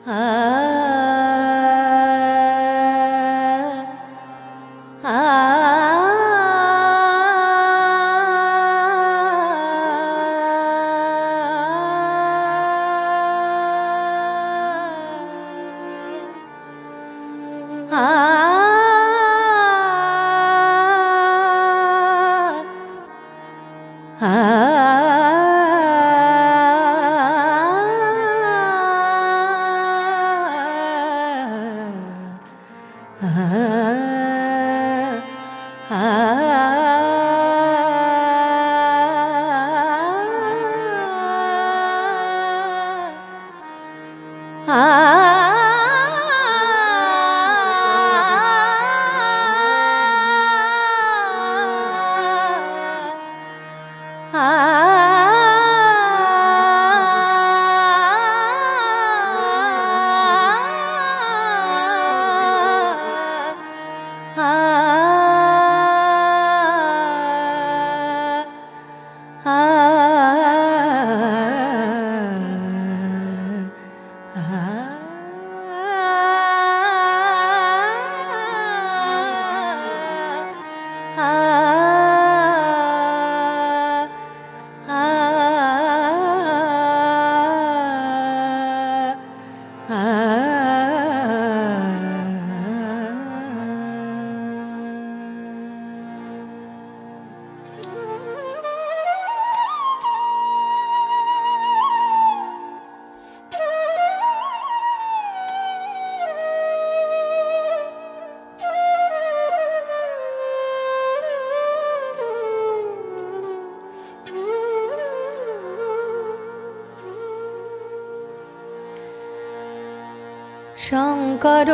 শঙ্কর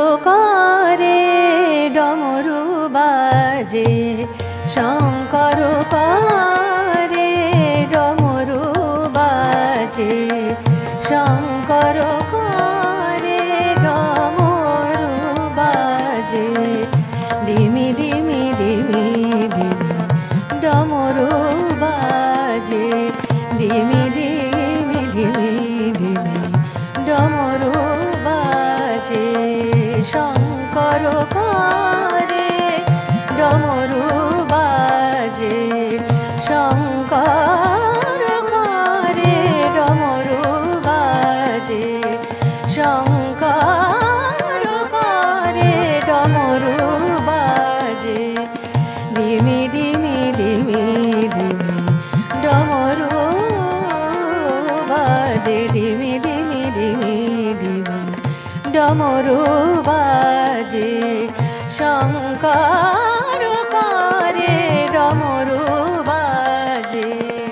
করে ডমরু বাজে, শঙ্কর করে ডমরু বাজে, শঙ্কর করে ডমরু বাজে, ডিমি ডিমি ডিমি ডিমি ডমরু বাজে, ডিমি ডিমি ডিমি ডিমি ডমরু বাজে, শঙ্কর করে ডমরু বাজে, শঙ্কর করে ডমরু বাজে, শঙ্কর করে ডমরু বাজে, ডিমি ডিমি ডিমি ডিমি ডমরু বাজে, ডিমি ডিমি ডিমি ডিমি ডমরু বাজে, শঙ্কর করে ডমরু বাজে।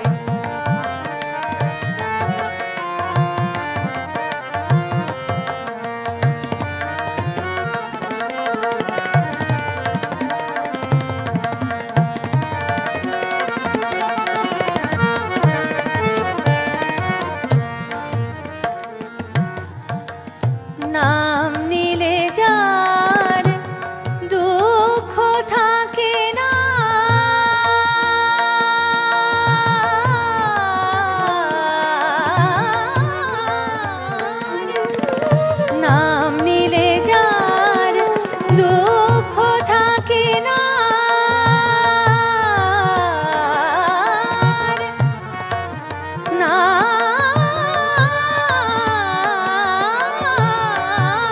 নাম নিলে যার দুঃখ থাকে না, নাম নিলে যার দুঃখ থাকে না, না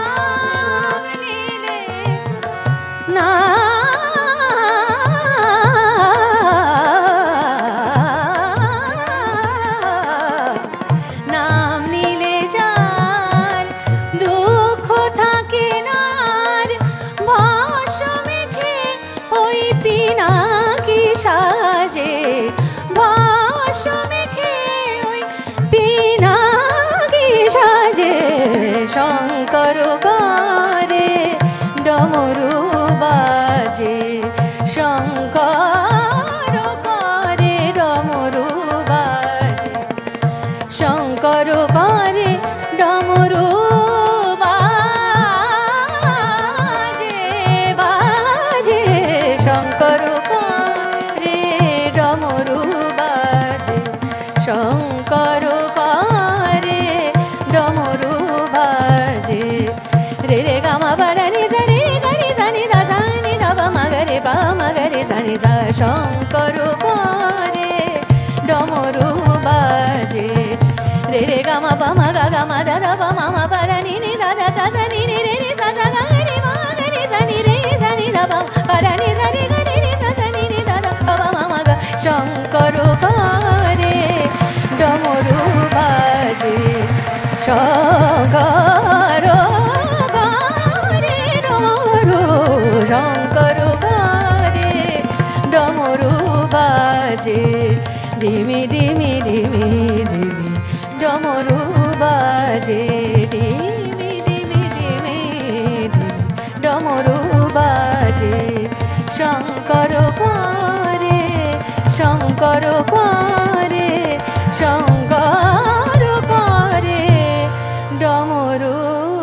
শঙ্কর করে ডমরু বাজে রে রে গা মা পা মা গা গা মা দা দা পা মা মা পা দা নি নি দা দা সা সা নি নি রে রে সা সা গা গা নি মা গা নি সা নি রে সা নি দা পা পা দা নি সা রে গা নি রে সা সা নি নি দা দা পা পা মা মা গা শঙ্কর করে ডমরু বাজে শঙ্কর করে ডমরু শঙ্কর করে ডমরু বাজে ধিমি ধিমি ধিমি ধিমি ডমরু বাজে ধিমি ধিমি ধিমি ধিমি ডমরু বাজে শঙ্কর করে শঙ্কর করে শঙ্কর করে ডমরু